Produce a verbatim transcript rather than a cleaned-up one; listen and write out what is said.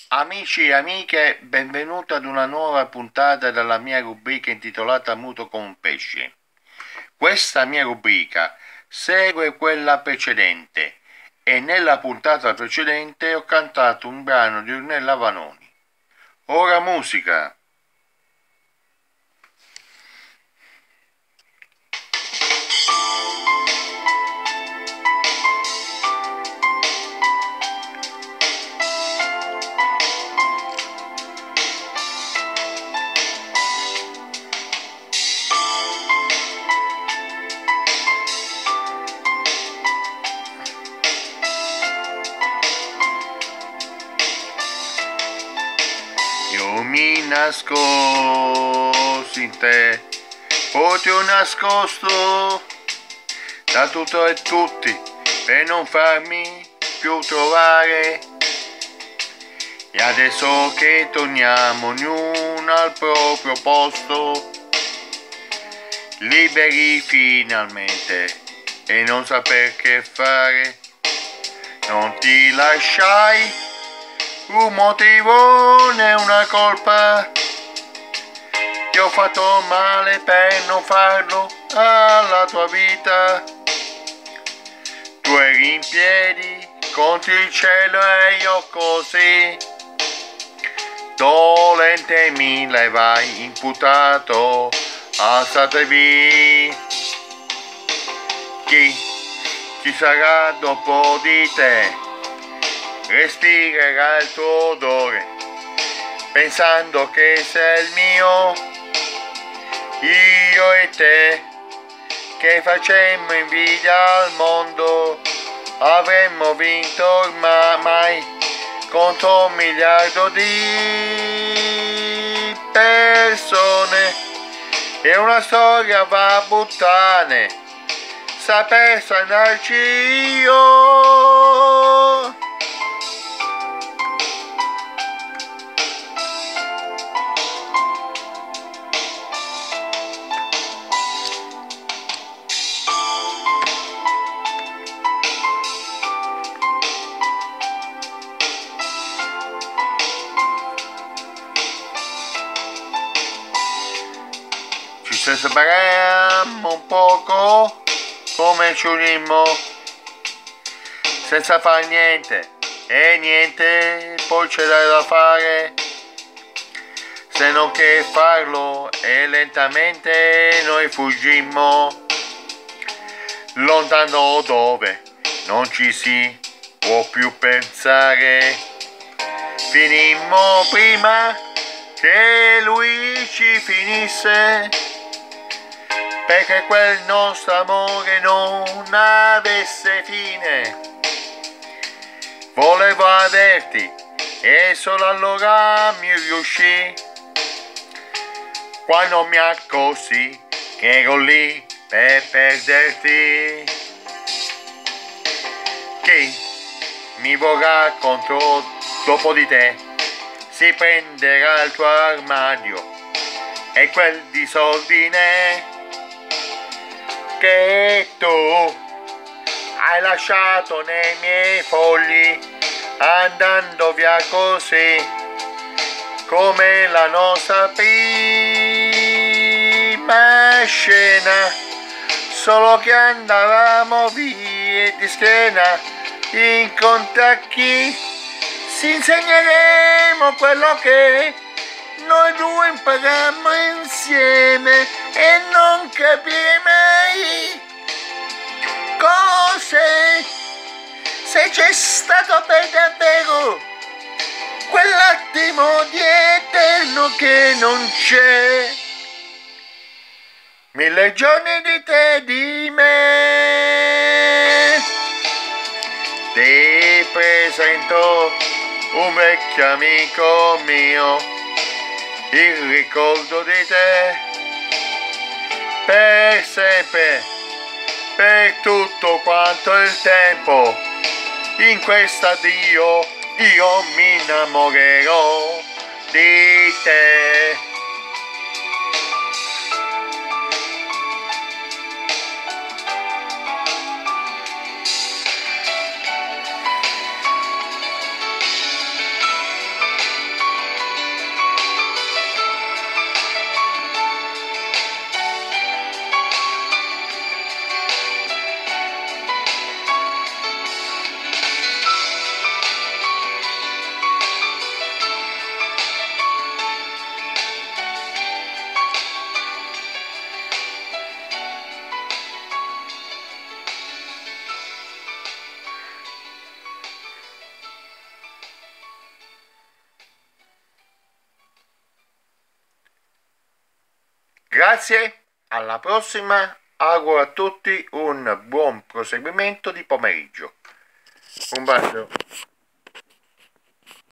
Amici e amiche, benvenuti ad una nuova puntata della mia rubrica intitolata Muto con un pesce. Questa mia rubrica segue quella precedente e nella puntata precedente ho cantato un brano di Ornella Vanoni. Ora musica! Io mi nascosto in te, poi ti ho nascosto da tutto e tutti per non farmi più trovare. E adesso che torniamo ognuno al proprio posto, liberi finalmente e non saper che fare, non ti lasciai un motivo né una colpa, ti ho fatto male per non farlo alla tua vita. Tu eri in piedi contro il cielo e io così dolente mi l'hai imputato, alzatevi. Chi ci sarà dopo di te respirerà il tuo odore, pensando che sei il mio, io e te, che facemmo invidia al mondo, avremmo vinto ormai contro un miliardo di persone, e una storia va a buttane, saper sanarci io. Ci separemmo un poco come ci unimmo senza far niente e niente poi c'era da fare se non che farlo, e lentamente noi fuggimmo lontano dove non ci si può più pensare. Finimmo prima che lui ci finisse, perché quel nostro amore non avesse fine. Volevo averti e solo allora mi riuscì, quando mi accorsi che ero lì per perderti. Chi mi vorrà contro dopo di te si prenderà il tuo armadio e quel disordine che tu hai lasciato nei miei fogli, andando via così come la nostra prima scena, solo che andavamo via di schiena. Incontra chi si insegneremo quello che noi due imparammo insieme, e non capire mai cos'è, se c'è stato per davvero quell'attimo di eterno che non c'è. Mille giorni di te e di me, ti presento un vecchio amico mio, il ricordo di te, per sempre, per tutto quanto il tempo, in questo addio io mi innamorerò di te. Grazie, alla prossima, auguro a tutti un buon proseguimento di pomeriggio. Un bacio.